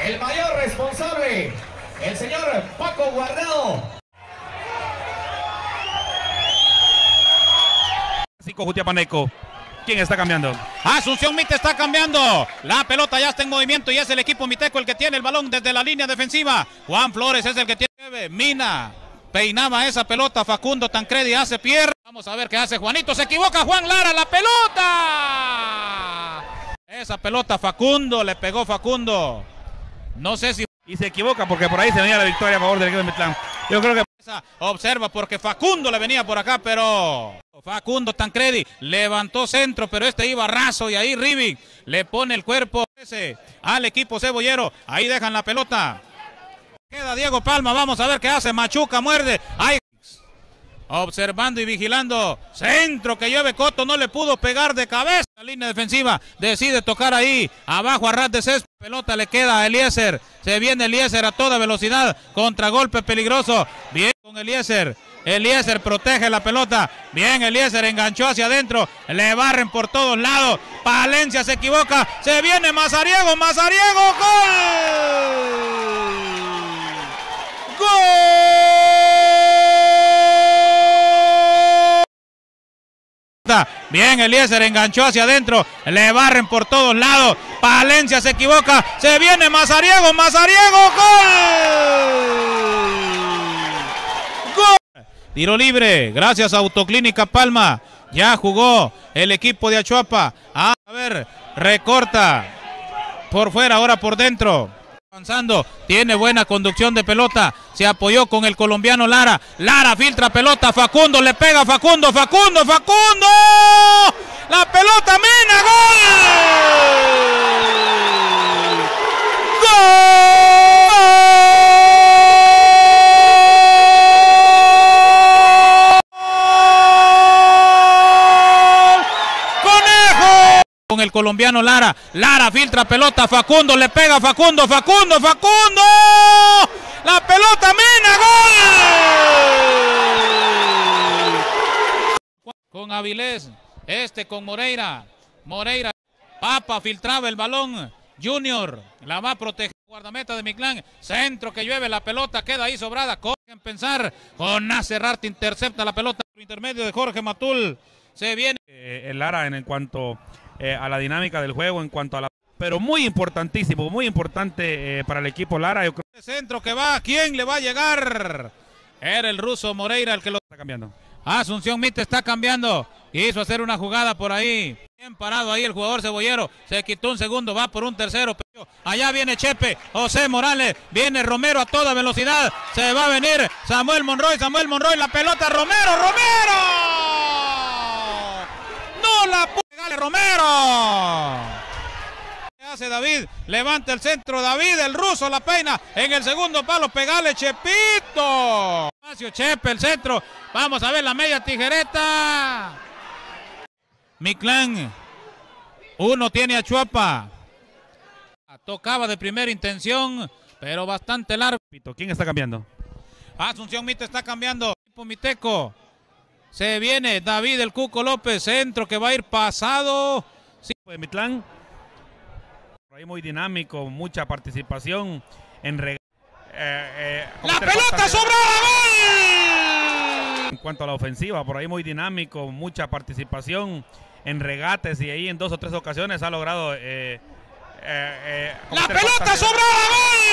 el mayor responsable, el señor Paco Guardado. Jutiapaneco. ¿Quién está cambiando? Asunción Mite está cambiando. La pelota ya está en movimiento y es el equipo miteco el que tiene el balón desde la línea defensiva. Juan Flores es el que tiene. Mina peinaba esa pelota. Facundo Tancredi hace pierna. Vamos a ver qué hace Juanito. Se equivoca Juan Lara. La pelota. Esa pelota Facundo. Le pegó Facundo. No sé si... Y se equivoca porque por ahí se venía la victoria a favor del equipo de Mitlán. Yo creo que... Observa porque Facundo le venía por acá, pero... Facundo Tancredi levantó centro, pero este iba raso y ahí Rivi le pone el cuerpo al equipo cebollero. Ahí dejan la pelota. Queda Diego Palma, vamos a ver qué hace. Machuca, muerde. Ahí. Observando y vigilando. Centro que llueve Coto, no le pudo pegar de cabeza. La línea defensiva decide tocar ahí. Abajo a ras de césped. Pelota le queda a Eliezer. Se viene Eliezer a toda velocidad. Contragolpe peligroso. Bien con Eliezer. Eliezer protege la pelota. Bien, Eliezer enganchó hacia adentro. Le barren por todos lados. Palencia se equivoca. Se viene Mazariego. Mazariego. ¡Gol! ¡Gol! Bien, Eliezer enganchó hacia adentro. Le barren por todos lados. Palencia se equivoca. Se viene Mazariego. Mazariego. ¡Gol! ¡Gol! Tiro libre. Gracias a Autoclínica Palma. Ya jugó el equipo de Achuapa. A ver, recorta. Por fuera, ahora por dentro. Avanzando, tiene buena conducción de pelota, se apoyó con el colombiano Lara, Lara filtra pelota, Facundo le pega, Facundo, la pelota Mina, con el colombiano Lara, Lara filtra pelota, Facundo le pega, Facundo, la pelota Mina, gol. Con Avilés, con Moreira, Papa filtraba el balón, Junior, la va a proteger, guardameta de Mitlán, centro que llueve, la pelota queda ahí sobrada, en pensar, con Nacerrarte intercepta la pelota, por intermedio de Jorge Matul, se viene. El Lara en cuanto... a la dinámica del juego, en cuanto a la... Pero muy importantísimo, muy importante para el equipo Lara. Yo creo... Centro que va, ¿quién le va a llegar? Era el ruso Moreira el que lo está cambiando. Asunción Mite está cambiando. Quiso hacer una jugada por ahí. Bien parado ahí el jugador cebollero. Se quitó un segundo, va por un tercero. Allá viene Chepe, José Morales. Viene Romero a toda velocidad. Se va a venir Samuel Monroy, la pelota, Romero. No la puede. Romero. ¿Qué hace David? Levanta el centro David, el ruso la peina en el segundo palo, pegale Chepito. Chepe, el centro. Vamos a ver la media tijereta. Mitlán. Uno tiene a Achuapa. Tocaba de primera intención, pero bastante largo. ¿Quién está cambiando? Asunción Mite está cambiando. Equipo miteco. Se viene David el Cuco López, centro que va a ir pasado. Sí. De Mitlán. Por ahí muy dinámico, mucha participación en ¡la pelota sobrada! ¡Gol! En cuanto a la ofensiva, por ahí muy dinámico, mucha participación en regates y ahí en 2 o 3 ocasiones ha logrado... ¡la pelota sobrada! ¡Gol!